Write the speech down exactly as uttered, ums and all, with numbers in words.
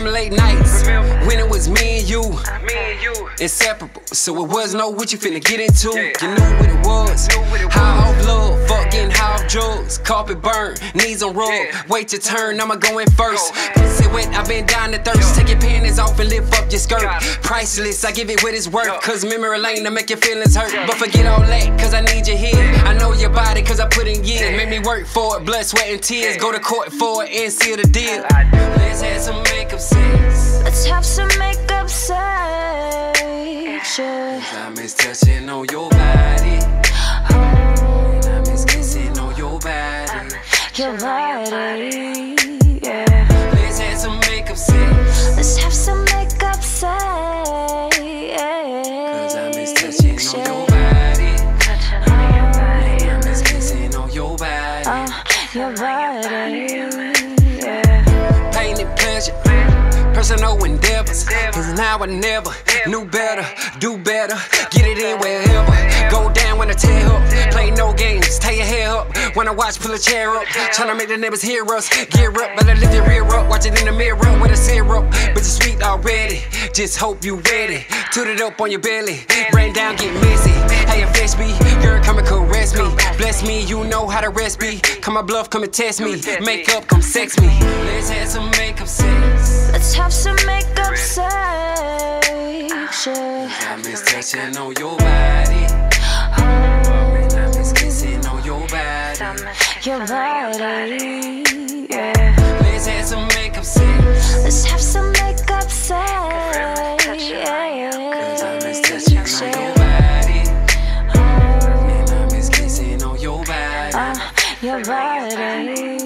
them late nights Remember. when it was me and you, Me and you. inseparable. So it was no what you finna get into. Yeah. You knew what it was. Knew what it High was. off love, fucking high off drugs. Carpet burn, knees on rug. Yeah. Wait your turn, I'ma go in first. Go. Pussy wet, I've been down to thirst. Yo. Take your panties off and lift up your skirt. Got it. Priceless, I give it what it's worth. Yo. Cause memory lane to make your feelings hurt. Yeah. But forget all that, cause I need your head. I know your body, cause I put in years. Yeah. Make me work for it, blood, sweat, and tears. Yeah. Go to court for it and seal the deal. I do. Let's have some makeup sex. Let's have some makeup sex. I miss touching on your body. And I miss kissing on your body. Your body, yeah. Let's have some makeup sex. Let's have some makeup sex. Cause I miss touching on your body. And I miss kissing on your body. Uh, your body, yeah. Pain and pleasure, personal endeavors. Cause now I never knew better, do better, get it in wherever. Go down when I tear up, play no games, tie your hair up. When I watch, pull a chair up, tryna make the neighbors hear us. Gear up, better lift your rear up, watch it in the mirror with a syrup. But it's sweet already, just hope you ready. Toot it up on your belly, rain down, get messy. How you fetch me, girl, come and caress me. Bless me, you know how to rest me. Come my bluff, come and test me. Makeup, come sex me. Let's have some makeup sex. Let's have some makeup sex. I miss touching on your body. And I miss kissing on your body. Your body, yeah. Let's have some makeup sex. Let's have some makeup sex. Cause I miss touching on your body. And I miss kissing on your body. Uh, your body.